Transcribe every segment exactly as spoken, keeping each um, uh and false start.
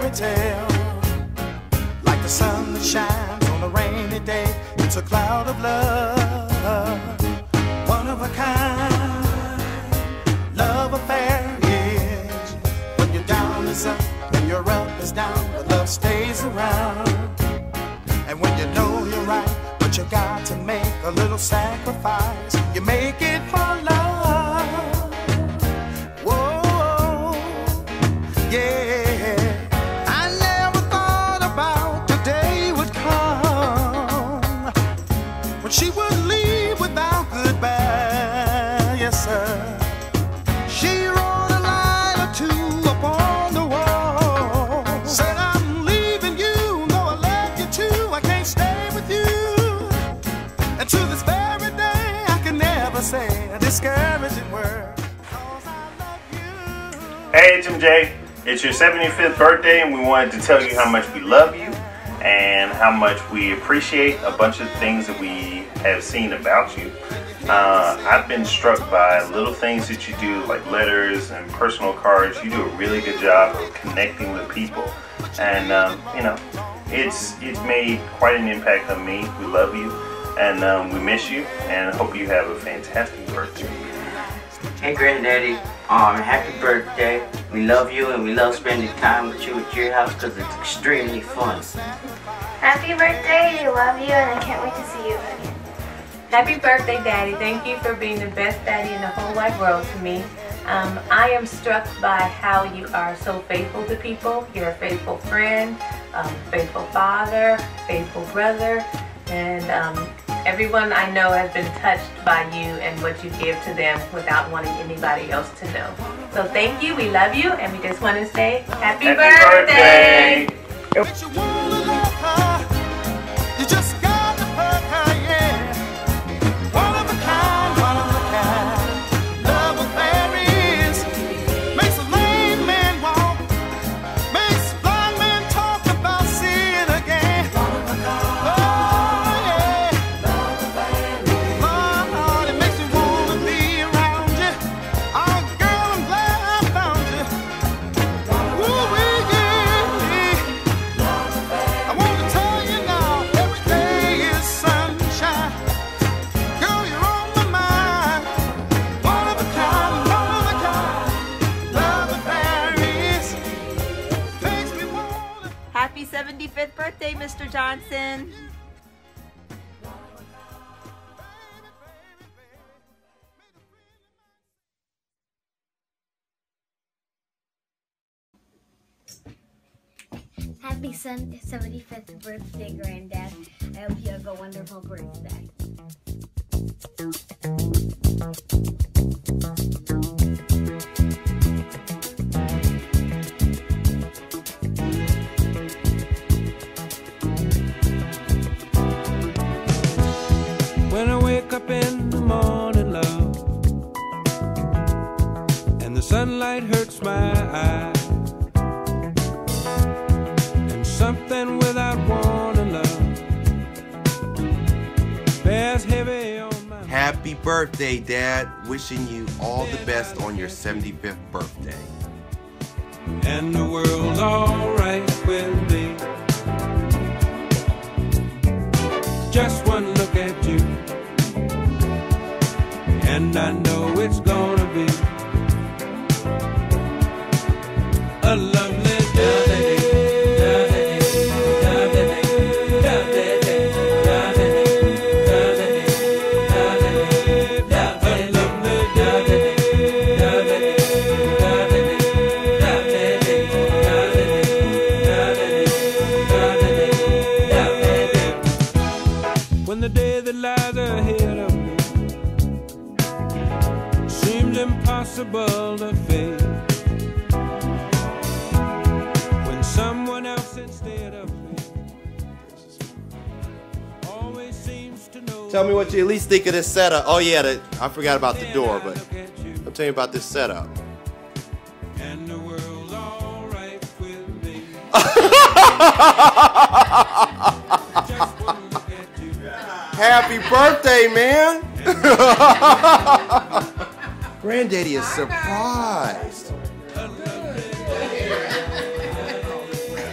fairy tale. Like the sun that shines on a rainy day, it's a cloud of love, one of a kind. Love affair is when you're down is up, when you're up is down, but love stays around. And when you know you're right, but you got to make a little sacrifice, you make it for love. Whoa, yeah. I never thought about the day would come when she would leave without goodbye. Yes, sir. She wrote a line or two upon the wall. Said, I'm leaving you, though I love you too. I can't stay with you. And to this very day, I can never say a discouraging word, 'cause I love you. Hey, Jim J. It's your seventy-fifth birthday, and we wanted to tell you how much we love you and how much we appreciate a bunch of things that we have seen about you. Uh, I've been struck by little things that you do, like letters and personal cards. You do a really good job of connecting with people, and um, you know, it's it's made quite an impact on me. We love you, and um, we miss you, and hope you have a fantastic birthday. Hey Granddaddy, um, happy birthday. We love you and we love spending time with you at your house because it's extremely fun. Happy birthday, we love you and I can't wait to see you again. Happy birthday, Daddy. Thank you for being the best daddy in the whole wide world to me. Um, I am struck by how you are so faithful to people. You're a faithful friend, um, faithful father, faithful brother, and um, everyone I know has been touched by you and what you give to them without wanting anybody else to know. So thank you, we love you, and we just want to say happy, Happy birthday! birthday. But you wanna love her, you just got to hurt her, yeah. One of a kind, one of a kind. Love affair is makes a lame man walk, makes blind men talk about seeing again. One of a kind. Oh yeah. Love affair is. Lord, it makes me wanna be around you. Oh girl, I'm glad I found you. Ooh, yeah. I want to tell you now, every day is sunshine. Girl, you're on my mind. One of a kind, one of a kind. Love affair is makes me wanna. Happy seventy-fifth birthday, Mister Johnson. Happy Sun seventy-fifth birthday, Granddad. I hope you have a wonderful birthday. When I wake up in the morning, love, and the sunlight hurts my eyes, and something without warning, love, bears heavy on my mind. Happy birthday, Dad. Wishing you all the best on your seventy-fifth birthday. And the world's alright with me. Just one look at you, and I know it's gonna be a lovely day. When the day that lies ahead of me seems impossible to face, when someone else instead of me always seems to know. Tell me what you at least think of this setup. Oh yeah, the, I forgot about the door, but I'll tell you about this setup. And the world's all right with me. Happy birthday, man! Granddaddy is surprised.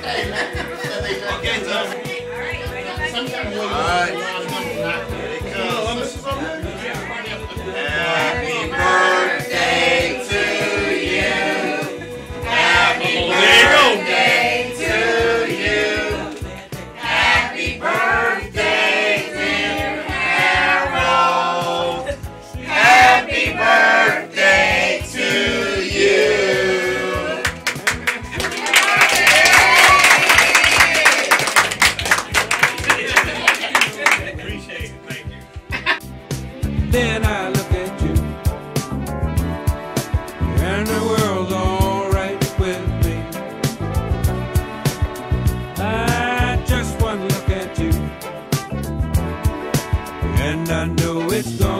Then I look at you, and the world's alright with me. I just one look at you, and I know it's gone.